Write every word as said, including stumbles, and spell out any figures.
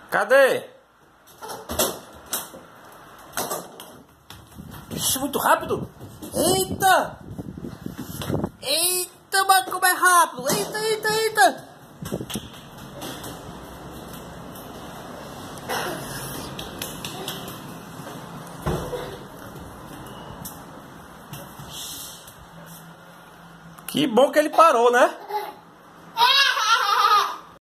Cadê? Ixi, muito rápido. Eita! Eita, mas como é rápido. Eita, eita, eita. Que bom que ele parou, né?